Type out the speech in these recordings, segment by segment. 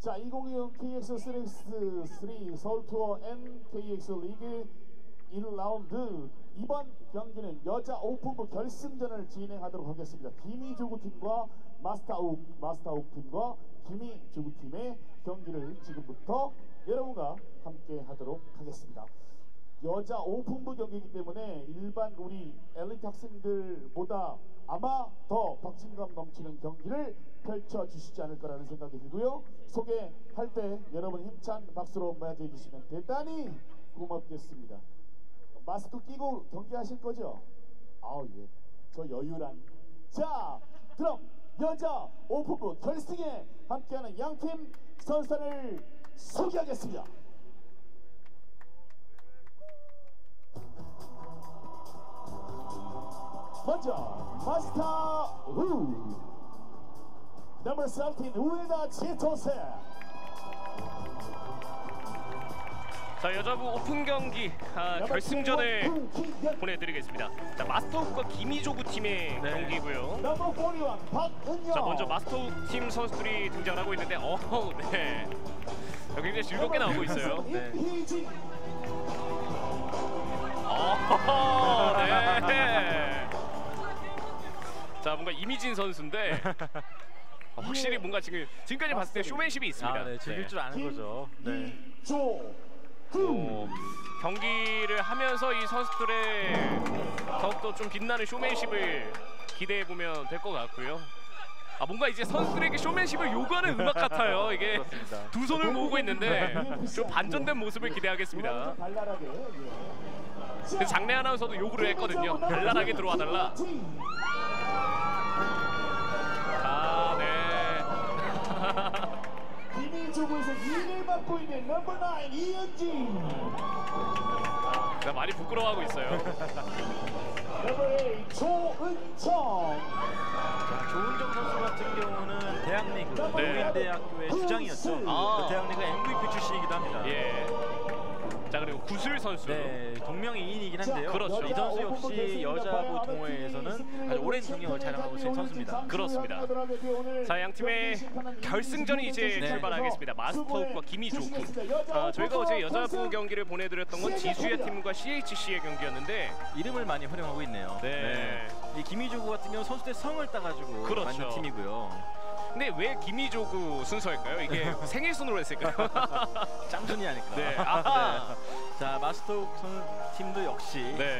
자, 2020 KX3 서울투어 N KX 리그 1라운드 이번 경기는 여자 오픈부 결승전을 진행하도록 하겠습니다. 김희조구 팀과 마스타욱 팀과 김희조구 팀의 경기를 지금부터 여러분과 함께 하도록 하겠습니다. 여자 오픈부 경기이기 때문에 일반 우리 엘리트 학생들보다 아마 더 박진감 넘치는 경기를 펼쳐주시지 않을 거라는 생각이 들고요. 소개할 때 여러분 힘찬 박수로 맞이해 주시면 대단히 고맙겠습니다. 마스크 끼고 경기하실 거죠? 아우 예, 저 여유란. 자, 그럼 여자 오픈부 결승에 함께하는 양팀 선수를 소개하겠습니다. 먼저 마스터 우 넘버 13 우에다 치토세. 자, 여자부 오픈 경기 결승전을 보내드리겠습니다. 자, 마스터욱과 김희조구 팀의 경기고요. 자, 먼저 마스터욱 팀 선수들이 등장하고 있는데, 네, 굉장히 즐겁게 나오고 있어요. 네. 네. 자, 뭔가 이미진 선수인데 확실히 뭔가 지금까지 봤을 때 쇼맨십이 있습니다. 네, 즐길 줄 아는 거죠. 네. 경기를 하면서 이 선수들의 더욱더 좀 빛나는 쇼맨십을 기대해 보면 될 것 같고요. 뭔가 이제 선수들에게 쇼맨십을 요구하는 음악 같아요. 이게 그렇습니다. 두 손을 모으고 있는데 좀 반전된 모습을 기대하겠습니다. 그 장래 아나운서도 요구를 했거든요. 발랄하게 들어와 달라. 김희조구에서 2위를 맡고 있는 넘버 9 이은진. 많이 부끄러워하고 있어요. 넘버 8 조은정. 조은정 선수 같은 경우는 대학리그 노인대학교의 주장이었죠. 그 대학리그 MVP 출신이기도 합니다. 예. 자, 그리고 구슬 선수. 네, 동명이인이긴 한데요. 그렇죠. 이 선수 역시 여자부 동호회에서는 아주 오랜 경력을 자랑하고 있는 선수입니다. 그렇습니다. 자, 양 팀의 결승전이 이제 출발하겠습니다. 마스터욱과 김희조구. 저희가 어제 여자부 경기를 보내드렸던 건 지수의 팀과 CHC의 경기였는데 이름을 많이 활용하고 있네요. 네. 이 김희조구 같은 경우 선수들 성을 따가지고 만든 팀이고요. 근데 왜 김희조구 순서일까요? 이게 생일 순으로 했을까요? 짱순이 아닐까. 네. 네. 자, 마스터욱 팀도 역시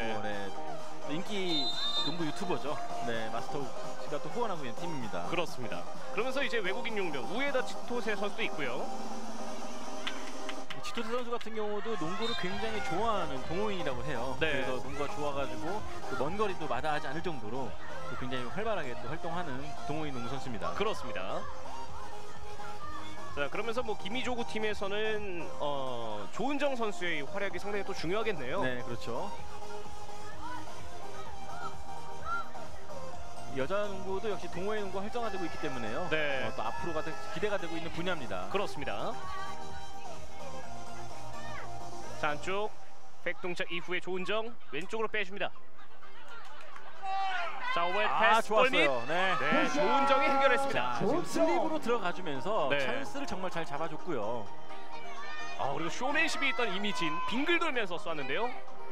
인기 농구 유튜버죠. 네, 마스터욱 씨가 또 후원하고 있는 팀입니다. 그렇습니다. 그러면서 이제 외국인 용병 우에다 치토세 선수도 있고요. 치토세 선수 같은 경우도 농구를 굉장히 좋아하는 동호인이라고 해요. 네. 그래서 농구가 좋아가지고 먼 거리도 마다하지 않을 정도로 굉장히 활발하게 또 활동하는 동호인 농구 선수입니다. 그렇습니다. 자, 그러면서 뭐 김희조구 팀에서는 조은정 선수의 활약이 상당히 또 중요하겠네요. 네, 그렇죠. 여자 농구도 역시 동호회 농구 활성화되고 있기 때문에요. 네. 또 앞으로가 기대가 되고 있는 분야입니다. 그렇습니다. 자, 안쪽 백동작 이후에 조은정 왼쪽으로 빼줍니다. 자, 오버헤드 패스 골밑. 네, 조은정이 해결했습니다. 지금 슬립으로 들어가주면서 네. 찬스를 정말 잘 잡아줬고요. 그리고 쇼맨십이 있던 이미진 빙글 돌면서 쐈는데요.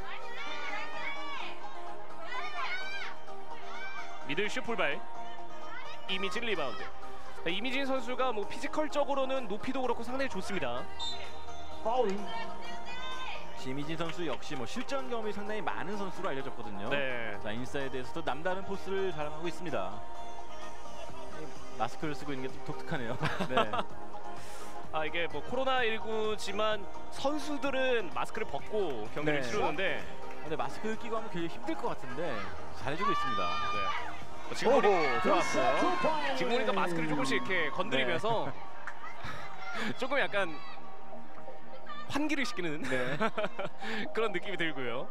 미들슛 풀발. 이미진 리바운드. 자, 이미진 선수가 뭐 피지컬적으로는 높이도 그렇고 상당히 좋습니다. 파울. 이미진 선수 역시 뭐 실전 경험이 상당히 많은 선수로 알려졌거든요. 네. 자, 인사이드에서도 남다른 포스를 자랑하고 있습니다. 마스크를 쓰고 있는 게 좀 독특하네요. 네. 이게 뭐 코로나19지만 선수들은 마스크를 벗고 경기를 치르는데 근데 마스크를 끼고 하면 굉장히 힘들 것 같은데 잘해주고 있습니다. 네. 들어왔어요. 지금 보니까 마스크를 조금씩 이렇게 건드리면서 조금 약간 환기를 시키는 그런 느낌이 들고요.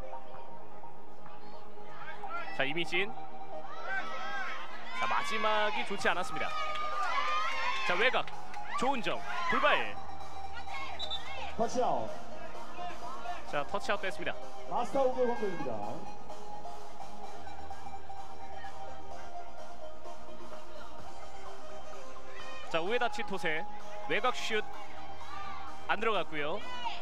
자, 이미진. 자, 마지막이 좋지 않았습니다. 자, 외곽 조은정 불발. 터치아웃. 자, 터치아웃 됐습니다. 마스터욱의 공격입니다. 자, 우에다 치토세. 외곽 슛 안 들어갔고요.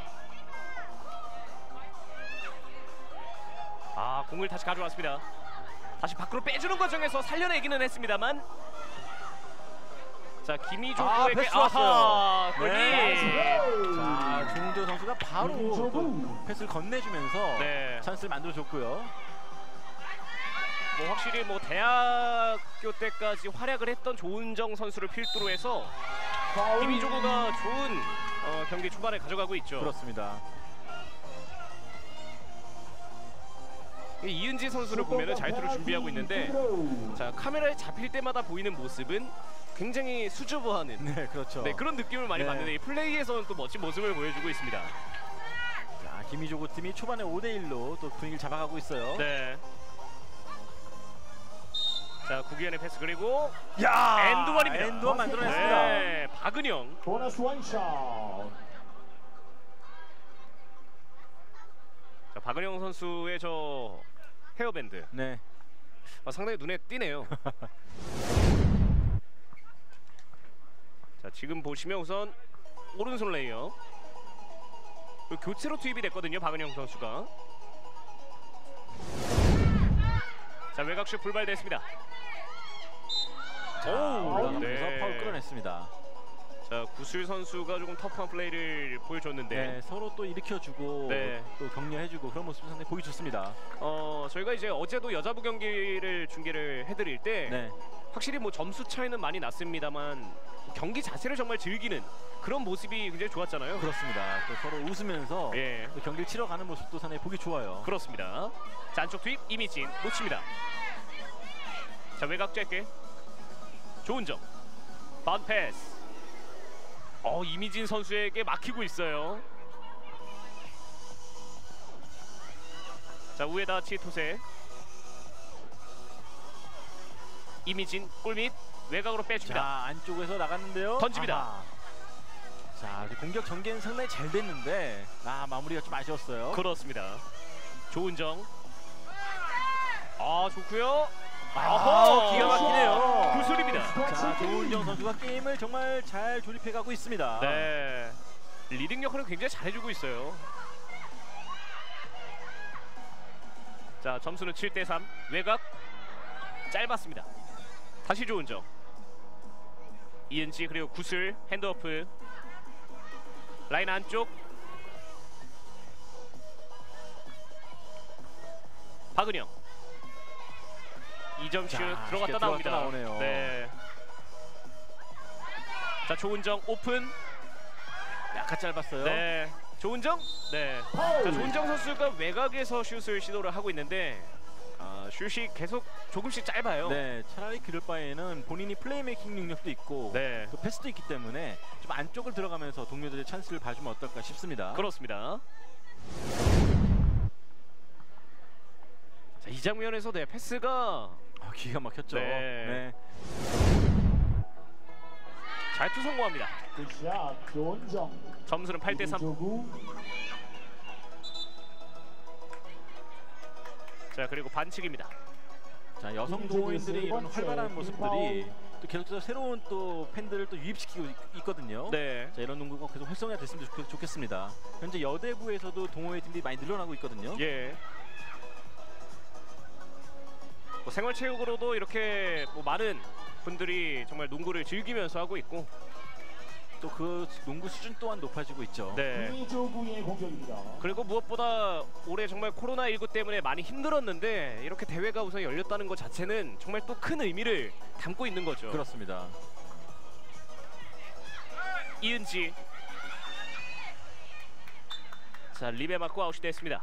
아, 공을 다시 가져왔습니다. 다시 밖으로 빼주는 과정에서 살려내기는 했습니다만, 자, 김희조구에게 패스 아하, 좋았어요. 골밑. 자, 조은조 선수가 바로 김희조구. 또 패스를 건네주면서 네. 찬스를 만들어줬고요. 뭐 확실히 뭐 대학교 때까지 활약을 했던 조은정 선수를 필두로 해서 김희조구가 좋은 경기 초반에 가져가고 있죠. 그렇습니다. 이은지 선수를 보면은 자유투를 준비하고 있는데, 자, 카메라에 잡힐 때마다 보이는 모습은 굉장히 수줍어하는 네, 그렇죠. 네, 그런 느낌을 많이 네. 받는데, 이 플레이에서는 또 멋진 모습을 보여주고 있습니다. 자, 김희조구 팀이 초반에 5대1로 또 분위기를 잡아가고 있어요. 네. 자, 구기현의 패스, 그리고 야! 엔드원입니다. 엔드원 만들어냈습니다. 네, 박은영. 보너스 원샷. 자, 박은영 선수의 저 헤어밴드 네. 상당히 눈에 띄네요. 자, 지금 보시면 우선 오른손 레이어 교체로 투입이 됐거든요, 박은영 선수가. 자, 외곽슛 불발됐습니다. 자, 오, 올라가면서 네. 파울 끌어냈습니다. 자, 구슬 선수가 조금 터프한 플레이를 보여줬는데, 네, 서로 또 일으켜주고 네. 또 격려해주고 그런 모습이 상당히 보기 좋습니다. 저희가 이제 어제도 여자부 경기를 중계를 해드릴 때 네, 확실히 뭐 점수 차이는 많이 났습니다만 경기 자체를 정말 즐기는 그런 모습이 굉장히 좋았잖아요. 그렇습니다. 또 서로 웃으면서 예, 또 경기를 치러가는 모습도 상당히 보기 좋아요. 그렇습니다. 자, 안쪽 투입 이미진 놓칩니다. 자, 외곽 짧게 조은정 바운드 패스. 이미진 선수에게 막히고 있어요. 자, 우에다 치토세. 이미진 골밑 외곽으로 빼줍니다. 자, 안쪽에서 나갔는데요. 던집니다. 아하. 자, 이제 공격 전개는 상당히 잘 됐는데 마무리가 좀 아쉬웠어요. 그렇습니다. 조은정. 좋고요. 기가 막히네요. 구슬입니다. 자, 조은정 선수가 게임을 정말 잘 조립해가고 있습니다. 네, 리딩 역할을 굉장히 잘해주고 있어요. 자, 점수는 7대3. 외곽 짧았습니다. 다시 조은정. 이은지, 그리고 구슬 핸드오프. 라인 안쪽 박은영. 2점 슛 자, 들어갔다 쉽게 나옵니다. 들어갔다 나오네요. 네. 자, 조은정 오픈. 약간 짧았어요. 네, 조은정. 네. 자, 조은정 선수가 외곽에서 슛을 시도를 하고 있는데 슛이 계속 조금씩 짧아요. 네, 차라리 그럴 바에는 본인이 플레이메이킹 능력도 있고 네. 또 패스도 있기 때문에 좀 안쪽을 들어가면서 동료들의 찬스를 봐주면 어떨까 싶습니다. 그렇습니다. 자, 이 장면에서 네, 패스가 기가 막혔죠. 네. 잘투 성공합니다. 굿샷 조은정. 점수는 8대3. 김희조구. 자, 그리고 반칙입니다. 자, 여성 김희조구의 동호인들의 세 이런 번째 활발한 모습들이 파울. 또 계속해서 새로운 또 팬들을 또 유입시키고 있거든요. 네. 자, 이런 농구가 계속 활성화됐으면 좋겠습니다. 현재 여대부에서도 동호회 팀들이 많이 늘어나고 있거든요. 예. 뭐 생활체육으로도 이렇게 뭐 많은 분들이 정말 농구를 즐기면서 하고 있고, 또 그 농구 수준 또한 높아지고 있죠. 네. 김희조구의 공격입니다. 그리고 무엇보다 올해 정말 코로나19 때문에 많이 힘들었는데 이렇게 대회가 우선 열렸다는 것 자체는 정말 또 큰 의미를 담고 있는 거죠. 그렇습니다. 이은지. 자, 립에 맞고 아웃이 됐습니다.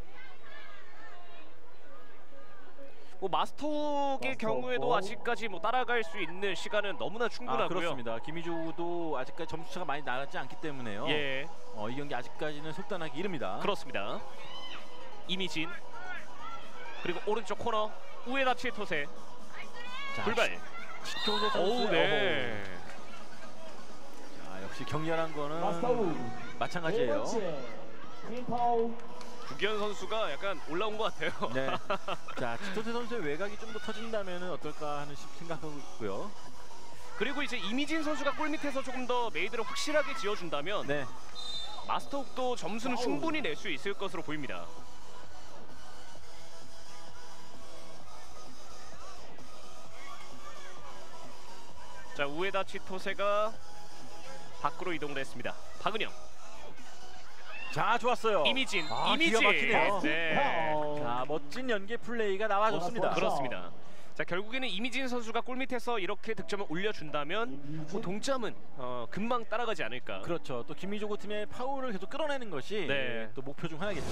뭐 마스터의 경우에도 아직까지 뭐 따라갈 수 있는 시간은 너무나 충분하고요. 그렇습니다. 김희조도 아직까지 점수차가 많이 나지 않기 때문에요. 예, 이 경기 아직까지는 속단하기 이릅니다. 그렇습니다. 이미진, 그리고 오른쪽 코너 우에다 치토세. 자, 불발. 치토세 선수. 오, 네. 자, 역시 격렬한 거는 마스타우. 마찬가지예요. 네 번째 크린 파울. 구기현 선수가 약간 올라온 것 같아요. 네. 자, 치토세 선수의 외곽이 좀 더 터진다면 어떨까 하는 생각하고 있고요. 그리고 이제 이미진 선수가 골 밑에서 조금 더 메이드를 확실하게 지어준다면 네. 마스터욱도 점수는 충분히 낼 수 있을 것으로 보입니다. 자, 우에다 치토세가 밖으로 이동을 했습니다. 박은영. 자, 좋았어요. 이미진. 아, 이미진. 기가 막히네요. 네. 자, 멋진 연계 플레이가 나와줬습니다. 그렇습니다. 자, 결국에는 이미진 선수가 골 밑에서 이렇게 득점을 올려준다면 뭐 동점은 금방 따라가지 않을까. 그렇죠. 또 김미조고 팀의 파울을 계속 끌어내는 것이 네. 또 목표 중 하나겠죠.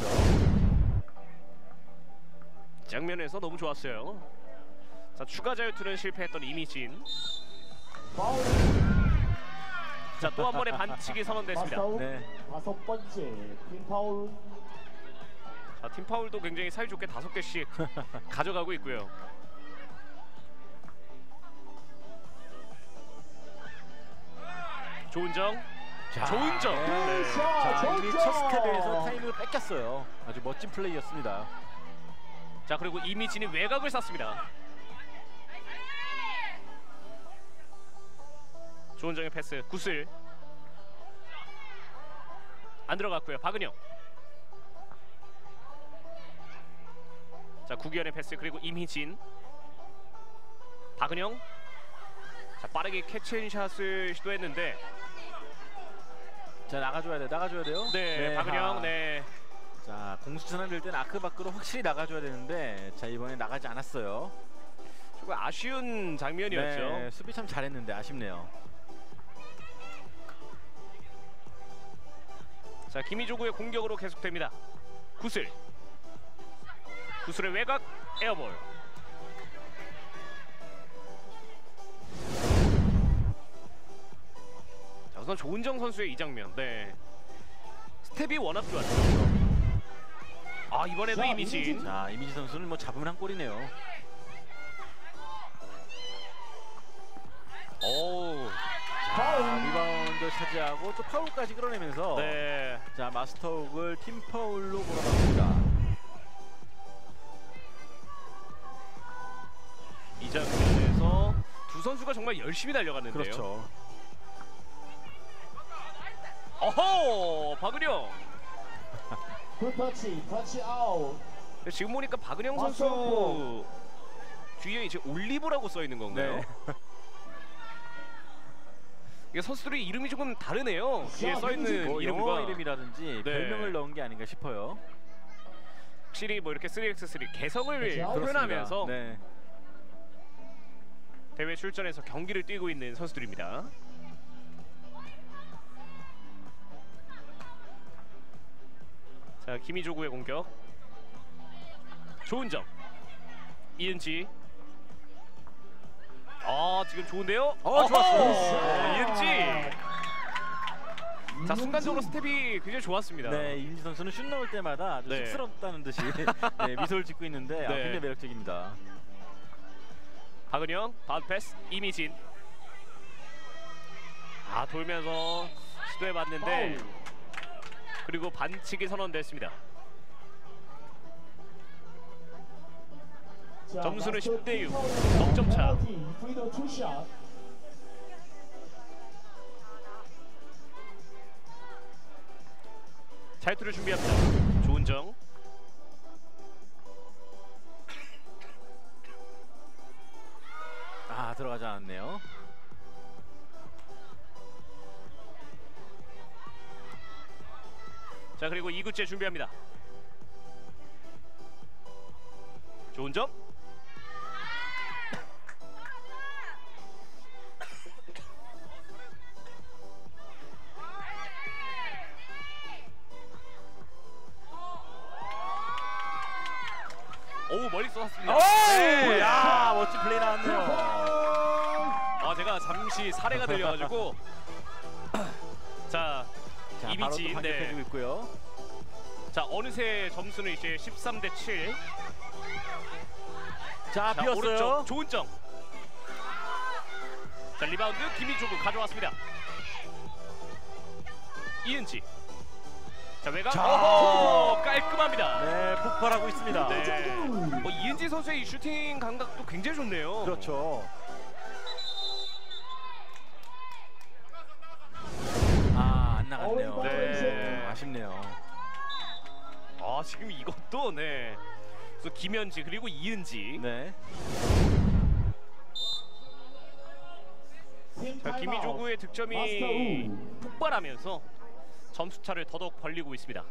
장면에서 너무 좋았어요. 자, 추가 자유투는 실패했던 이미진. 자, 또 한 번의 반칙이 선언됐습니다. 네. 5번째 팀 파울. 자, 팀 파울도 굉장히 사이좋게 5개씩 가져가고 있고요. 조은정. 조은정. 네. 네. 자, 이미 첫 조은정. 스텝에서 타임을 뺏겼어요. 아주 멋진 플레이였습니다. 자, 그리고 이미진이 외곽을 쐈습니다. 조은정의 패스. 구슬. 안 들어갔고요. 박은영. 자, 구기현의 패스. 그리고 임희진. 박은영. 자, 빠르게 캐치앤샷을 시도했는데 자, 나가줘야 돼요. 네, 박은영. 네. 자, 공수 전환될 때는 아크 밖으로 확실히 나가줘야 되는데, 자, 이번에 나가지 않았어요. 조금 아쉬운 장면이었죠. 네, 수비 참 잘했는데 아쉽네요. 자, 김희조구의 공격으로 계속됩니다. 구슬. 구슬의 외곽 에어볼. 자, 우선 조은정 선수의 이 장면. 네. 스텝이 워낙 좋았죠. 아, 이번에도 이미진. 자, 이미지 선수는 뭐 잡으면 한 골이네요. 오. 자, 리바운드 차지하고 또 파울까지 끌어내면서 네. 자, 마스터욱을 팀 파울로 몰아갑니다. 이 장면에서 두 선수가 정말 열심히 달려갔는데요. 그렇죠. 어허, 박은영. 굿터치, 터치 아웃. 지금 보니까 박은영 선수 뒤에 이제 올리브라고 써 있는 건가요? 네. 이게 선수들의 이름이 조금 다르네요. 뒤에 써 있는 뭐 이름과 영어 이름이라든지 네. 별명을 넣은 게 아닌가 싶어요. 확실히 뭐 이렇게 3x3 개성을 그렇죠. 표현하면서 네. 대회 출전해서 경기를 뛰고 있는 선수들입니다. 자, 김희조구의 공격. 조은정. 이은지. 아, 지금 좋은데요? 좋았어요. 이은지. 자, 순간적으로 스텝이 굉장히 좋았습니다. 네, 이은지 선수는 슛 넣을 때마다 아주 네. 쑥스럽다는 듯이 네, 미소를 짓고 있는데 네. 굉장히 매력적입니다. 박은영, 바운드 패스, 이미진. 아, 돌면서 시도해봤는데 그리고 반칙이 선언됐습니다. 점수는 10대 6, 넉점 차. 프리더 투샷. 자유투를 준비합니다. 조은정. 아, 들어가지 않았네요. 자, 그리고 2구째 준비합니다. 조은정. 오, 멀리 쏘았습니다. 네. 야, 멋진 플레이 나왔네요. 아, 제가 잠시 사례가 들려가지고 자, 자, 바로 또 이미진. 반격해주고 네. 있고요. 자, 어느새 점수는 이제 13대 7. 자, 자, 비었어요. 오른쪽 조은정. 자, 리바운드 김희조구 가져왔습니다. 이은지. 자, 외곽. 자. 어허, 깔끔합니다. 네, 폭발하고 있습니다. 네. 뭐 이은지 선수의 이 슈팅 감각도 굉장히 좋네요. 그렇죠. 않네요. 네. 아쉽네요. 아 지금 이것도 네. 그래서 김현지 그리고 이은지. 네. 자, 김희조구의 득점이 폭발하면서 점수차를 더더욱 벌리고 있습니다.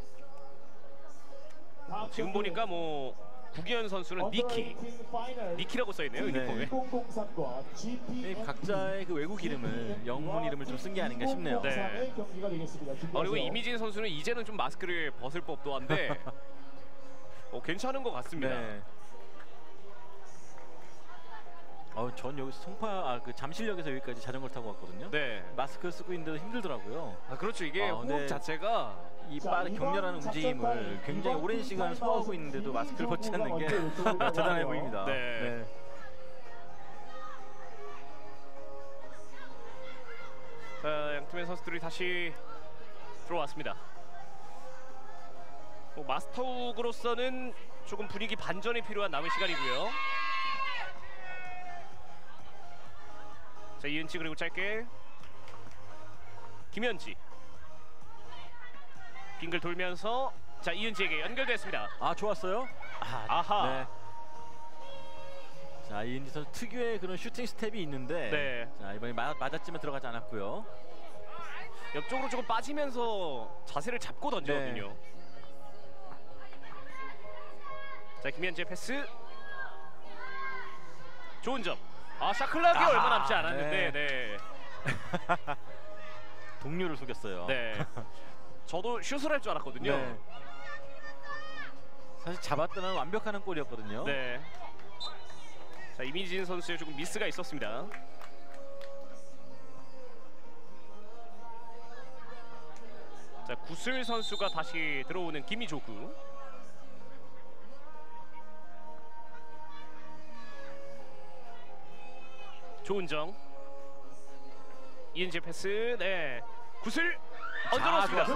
지금 보니까 뭐 구기현 선수는 니키라고 써있네요. 유니폼에. 각자의 그 외국 이름을 영문 이름을 좀 쓴 게 아닌가 싶네요. 네. 그리고 이미진 선수는 이제는 좀 마스크를 벗을 법도 한데 괜찮은 것 같습니다. 네. 전 여기 그 잠실역에서 여기까지 자전거를 타고 왔거든요. 네. 마스크 쓰고 있는데도 힘들더라고요. 아 그렇죠. 이게 호흡 네. 자체가 이 빠른 격렬한 움직임을 굉장히 오랜 시간 소화하고 있는데도 마스크를 벗지 않는 게 대단해 보입니다. 네. 자, 양팀의 선수들이 다시 들어왔습니다. 마스터욱으로서는 조금 분위기 반전이 필요한 남은 시간이고요. 자, 이은지 그리고 짧게 김현지 빙글 돌면서 자 이은지에게 연결됐습니다. 아 좋았어요. 아하. 네. 자 이은지 선수 특유의 그런 슈팅 스텝이 있는데 네. 자 이번에 맞았지만 들어가지 않았고요. 옆쪽으로 조금 빠지면서 자세를 잡고 던지거든요. 네. 자 김현지의 패스 좋은 점. 샤클락이 얼마 남지 않았는데 네. 동료를 속였어요. 네. 저도 슛을 할 줄 알았거든요. 네. 사실 잡았다면 완벽한 골이었거든요. 네. 자 이미진 선수의 조금 미스가 있었습니다. 자 구슬 선수가 다시 들어오는 김희조구. 조은정 이은지 패스 네 구슬 얹어놓습니다.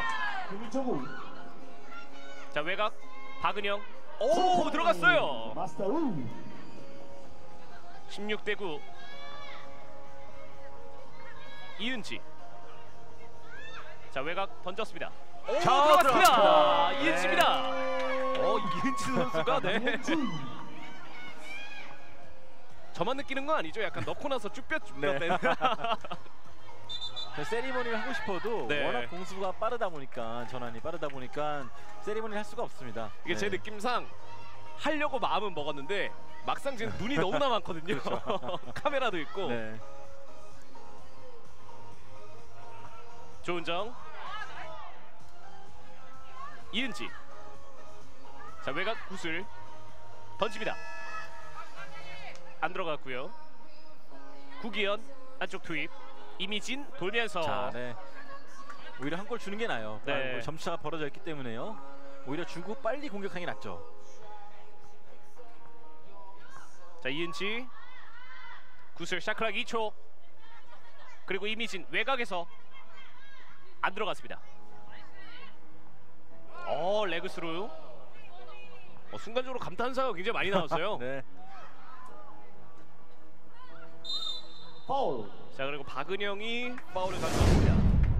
자 외곽 박은영 오 들어갔어요. 16대9 이은지 자 외곽 던졌습니다. 오 들어갔습니다. 이은지입니다. 이은지 선수가 네. 저만 느끼는 건 아니죠. 약간 넣고 나서 쭈뼛쭈뼛 세리머니를 하고 싶어도 네. 워낙 공수가 빠르다 보니까 전환이 빠르다 보니까 세리머니를 할 수가 없습니다. 이게 제 느낌상 하려고 마음은 먹었는데 막상 지금 눈이 너무나 많거든요. 카메라도 있고. 네. 조은정 이은지 자 외곽 구슬 던집니다. 안 들어갔고요. 구기현 안쪽 투입 이미진 돌면서 자, 네. 오히려 한 골 주는 게 나아요. 네. 점수차가 벌어져 있기 때문에요. 오히려 주고 빨리 공격하는 게 낫죠. 자 이은지 구슬 샤클락 2초 그리고 이미진 외곽에서 안 들어갔습니다. 레그스루 순간적으로 감탄사가 굉장히 많이 나왔어요. 네. 파울. 자 그리고 박은영이 파울을 가져왔습니다.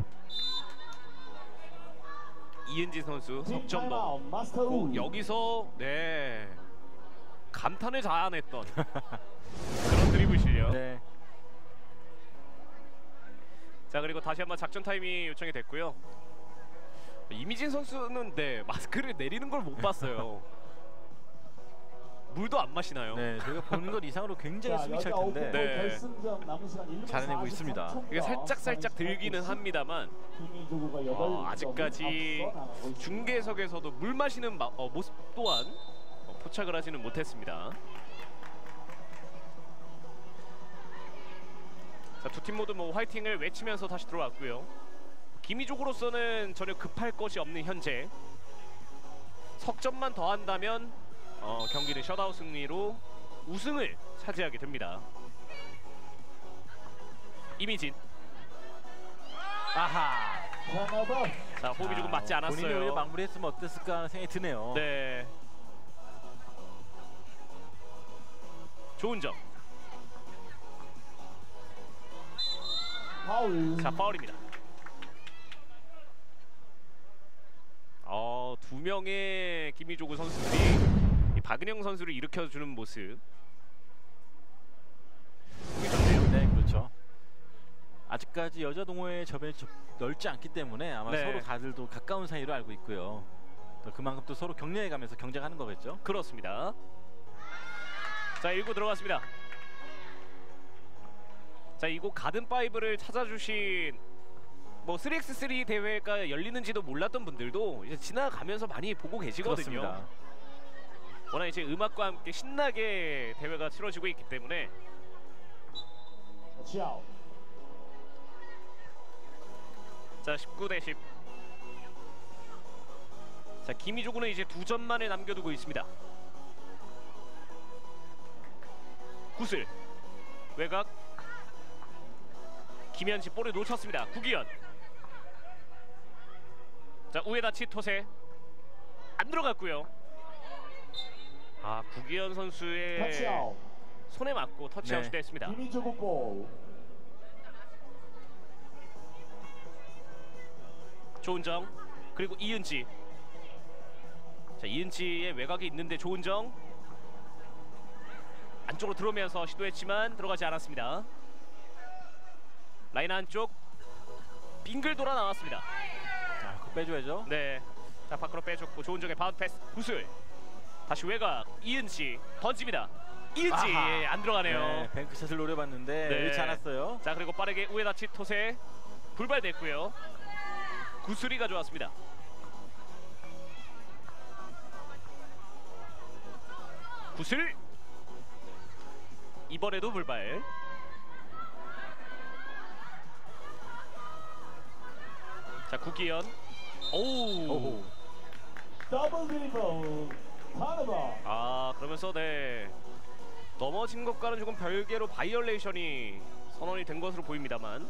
이은지 선수 석점도 여기서 네 감탄을 자아냈던 그런 드리블 실력. 네. 자 그리고 다시 한번 작전 타임이 요청이 됐고요. 이미진 선수는 네 마스크를 내리는 걸 못 봤어요. 물도 안 마시나요? 네, 저희가 보는 것 이상으로 굉장히 숨이 찰 텐데 네. 잘해내고 있습니다. 이게 살짝 들기는 합니다만 아직까지 중계석에서도 물 마시는 모습 또한 포착을 하지는 못했습니다. 자, 두 팀 모두 뭐 화이팅을 외치면서 다시 들어왔고요. 김희족으로서는 전혀 급할 것이 없는 현재 석점만 더한다면 경기는 셧아웃 승리로 우승을 차지하게 됩니다. 이미진 아하. 자 호흡이 조금 맞지 않았어요. 본인이 오히려 마무리했으면 어땠을까 하는 생각이 드네요. 네. 좋은 점. 파울. 자 파울입니다. 두 명의 김희조구 선수들이 이 박은영 선수를 일으켜주는 모습. 보기 좋네요. 네, 그렇죠. 아직까지 여자 동호회 접연이 넓지 않기 때문에 아마 네. 서로 다들도 가까운 사이로 알고 있고요. 또 그만큼 또 서로 격려해가면서 경쟁하는 거겠죠. 그렇습니다. 자, 1구 들어갔습니다. 자, 이곳 가든5를 찾아주신 뭐 3x3 대회가 열리는지도 몰랐던 분들도 이제 지나가면서 많이 보고 계시거든요. 그렇습니다. 워낙 이제 음악과 함께 신나게 대회가 치러지고 있기 때문에. 치아오. 자, 19대10. 자, 김희조군은 이제 2점만에 남겨두고 있습니다. 구슬 외곽, 김현지 볼을 놓쳤습니다. 구기현. 자, 우에다치 토세 안 들어갔고요. 아, 구기현 선수의 터치아웃. 손에 맞고 터치아웃이 네. 됐습니다. 김희조구 볼. 조은정 그리고 이은지. 자, 이은지의 외곽이 있는데 조은정 안쪽으로 들어오면서 시도했지만 들어가지 않았습니다. 라인 안쪽 빙글 돌아 나왔습니다. 자, 그거 빼줘야죠. 네, 자, 밖으로 빼줬고 조은정의 바운드 패스 구슬. 다시 외곽 이은지 던집니다. 이은지 아하. 안 들어가네요. 네, 뱅크샷을 노려봤는데 네. 잃지 않았어요. 자, 그리고 빠르게 우에다치 토세 불발됐고요. 구슬이 가져왔습니다. 구슬 이번에도 불발. 자, 구기현. 오. 더블 드리블. 바나바. 아, 그러면서 네, 넘어진 것과는 조금 별개로 바이올레이션이 선언이 된 것으로 보입니다만.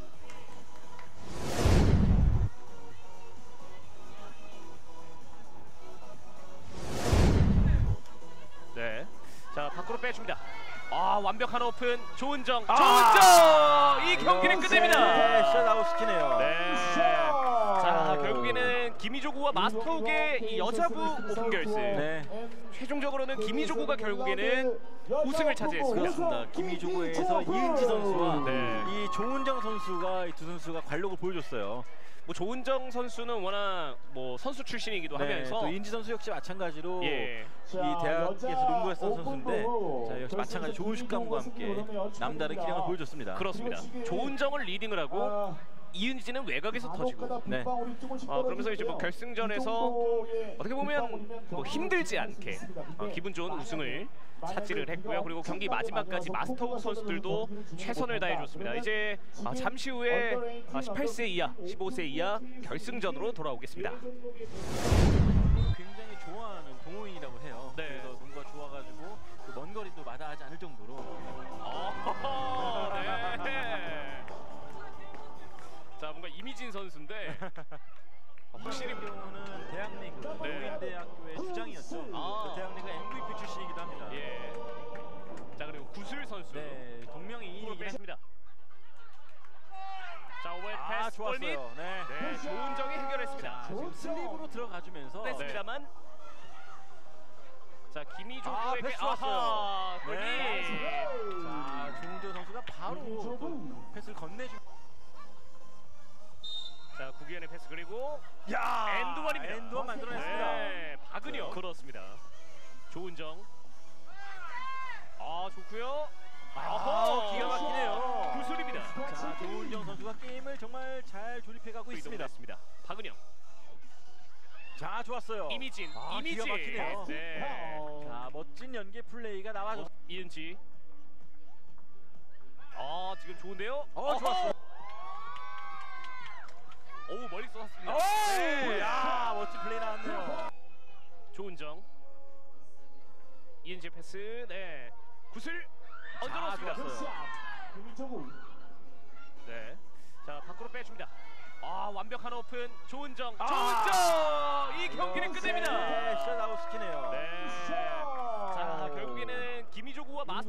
네, 자, 밖으로 빼줍니다. 아, 완벽한 오픈. 조은정. 조은정 이 경기를 끝냅니다. 네, 셧아웃 시키네요. 네. 자, 결국에는 김희조구와 마스터욱의 이 여자부 오픈 결승. 네. 최종적으로는 김희조구가 결국에는 우승을 차지했습니다. 그렇습니다. 김희조구에서 이은지 선수와 네. 이 조은정 선수가 이 두 선수가 관록을 보여줬어요. 뭐 조은정 선수는 워낙 뭐 선수 출신이기도 네, 하면서 또 이은지 선수 역시 마찬가지로 예. 이 대학에서 농구했던 선수인데 자, 역시 마찬가지 좋은 슛감과 함께 남다른 기량을 보여줬습니다. 그렇습니다. 조은정을 리딩을 하고 이은지는 외곽에서 터지고. 네. 그러면서 이제 뭐 결승전에서 어떻게 보면 뭐 힘들지 않게 기분 좋은 우승을 차지를 했고요. 그리고 경기 마지막까지 마스터욱 선수들도 최선을 다해줬습니다. 이제 잠시 후에 18세 이하, 15세 이하 결승전으로 돌아오겠습니다. 굉장히 좋아하는 동호인이라고 해요. 네. 그래서 농구가 좋아가지고 그 먼 거리도 마다하지 않을 정도로. 네. 자, 뭔가 이미진 선수인데 확실히 경우는 대학리그 노인대학교의 주장이었죠. 그 대학리그 MVP 출신이기도 합니다. 예. 자, 그리고 구슬 선수. 네, 동명이인이긴 했습니다. 자, 오버헤드 패스 골밑. 좋았어요. 네. 네, 조은정이 해결했습니다. 지금 슬립으로 들어가주면서 됐습니다만. 자, 김희조구에게 패스 좋았어요. 아하, 골밑. 네. 자, 조은정 선수가 바로 또 패스를 건네주. 자, 구기현의 패스 그리고 야, 엔드원입니다. 엔드원 만들어냈습니다. 네, 박은영. 그렇습니다. 조은정. 아, 좋고요. 아하, 기가 막히네요. 구슬입니다. 자, 조은정 선수가 게임을 정말 잘 조립해가고 있습니다. 박은영. 자, 좋았어요. 이미진. 이미진. 기가 막히네요. 네. 자, 멋진 연계 플레이가 나와줬. 이은지. 아, 지금 좋은데요? 좋았어요. 오, 멀리 쏘았습니다. 네. 야, 멋진 플레이 나왔네요. 조은정. 이은지 패스. 네. 구슬 얹어놓습니다. 좋았어요. 김희조구. 네. 자, 밖으로 빼줍니다. 아, 완벽한 오픈. 조은정. 조은정 이 경기를 끝냅니다. 네, 셧아웃 시키네요. 네. 자, 결국에는 김희조구와 마스